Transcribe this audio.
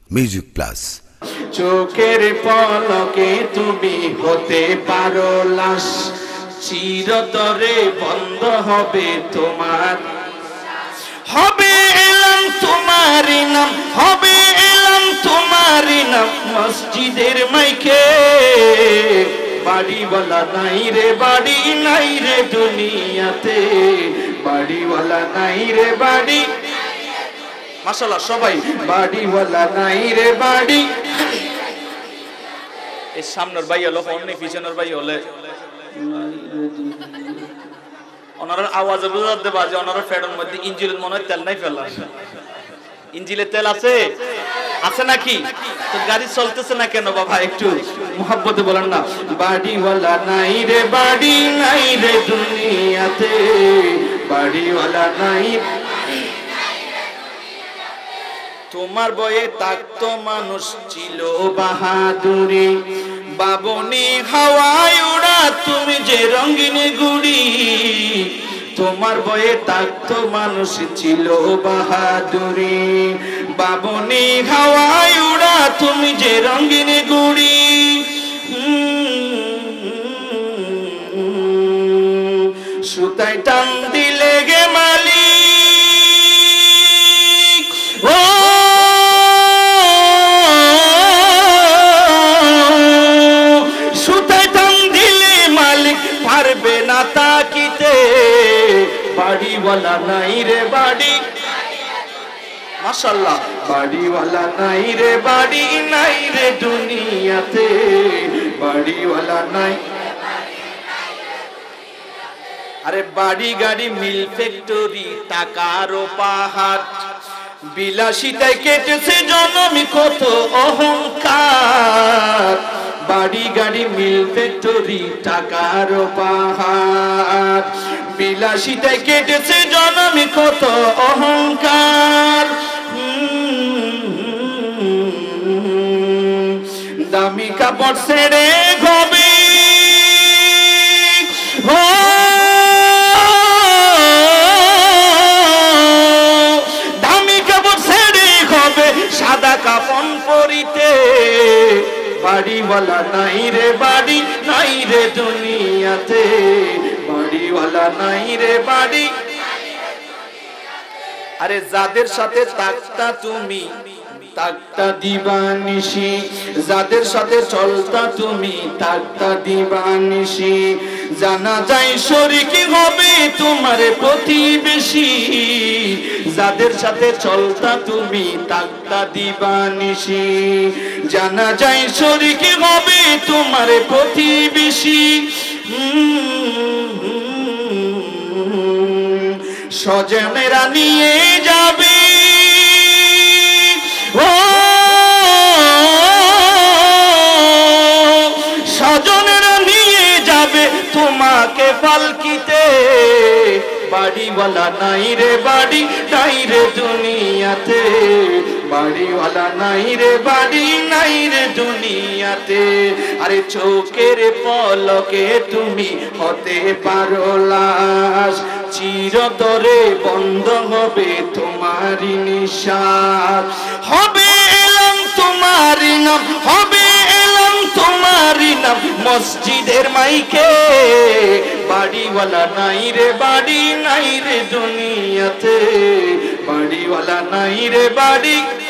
Music plus. চোখের পলকে তুমি হতে পারো লাশ, চিরতরে বন্ধ হবে তোমার, হবে এলাম তোমারই নাম, হবে এলাম তোমারই নাম মসজিদের মাইকে। বাড়িওয়ালা নাই রে বাড়ি, নাই রে দুনিয়াতে, বাড়িওয়ালা নাই রে বাড়ি। মাশাআল্লাহ সবাই, বাড়িওয়ালা নাই রে বাড়ি। এই সামনের ভাই হলো অন্য পিছনের ভাই হলে ওনার আওয়াজে বুঝাতে দেবা যে ওনার ফেডের মধ্যে ইঞ্জিনের মনে হয় তেল নাই ফেলা। ইঞ্জিলে তেল আছে আছে নাকি? তো গাড়ি চলতেছে না কেন বাবা? একটু মোহাব্বতে বলেন না, বাড়িওয়ালা নাই রে বাড়ি, নাই রে দুনিয়াতে, বাড়িওয়ালা নাই। তোমার বয়ে তাকতো মানুষ ছিল বাহাদুরি, বাবনি হাওয়ায় উড়া তুমি যে রঙিন গুড়ি। তোমার বয়ে তাকতো মানুষ ছিল বাহাদুরি, বাবনি হাওয়ায় উড়া তুমি যে রঙিন গুড়ি। সুতায় টান দিলে গে মালি, ও সুতায় টান দিলে মালিক পারবে না তাকিতে। বাড়িওয়ালা নাই রে বাড়ি, মাশাআল্লাহ, বাড়িওয়ালা নাই রে বাড়ি, নাই রে দুনিয়াতে, বাড়িওয়ালা নাই। আরে বাড়ি গাড়ি মিল ফ্যাক্টরি টাকার পাহাড়, বিলাসিতায় কেটেছে জনম কত অহংকার। বাড়ি গাড়ি মিল ফ্যাক্টরি টাকার পাহাড়, বিলাসিতায় কেটেছে জনম কত অহংকার। দামি কাপড় ছেড়ে ঘবে, দামি কাপড় ছেড়ে ঘবে সাদা কাফন পরিতে। বাড়িওয়ালা নাই রে বাড়ি, নাই রে দুনিয়াতে, বাড়িওয়ালা নাই রে বাড়ি। আরে যাদের সাথে তাকতা তুমি তাকতা দিবানিশি, যাদের সাথে চলতা তুমি তাকতা দিবানিশি, জানা যায় শরীকি হবে তোমার প্রতিবেশী। যাদের সাথে চলতা তুমি তাকতা দিবানিশি, জানা যায় শরীকি হবে তোমার প্রতিবেশী। স্বজনেরা নিয়ে যাবে, ও স্বজনেরা নিয়ে যাবে তোমাকে পালকিতে। বাড়িওয়ালা নাই রে বাড়ি, নাই রে দুনিয়াতে, বাড়িওয়ালা নাই রে বাড়ি, নাই রে দুনিয়াতে। আরে চোখের পলকে তুমি হতে পারো লাশ, চিরতরে বন্ধ হবে তোমারই নিঃশ্বাস। হবে এলাম তোমারই নাম, হবে এলাম তোমারই নাম মসজিদের মাইকে। বাড়িওয়ালা নাই রে বাড়ি, নাই রে দুনিয়াতে, বাড়িওয়ালা নাই রে বাড়ি।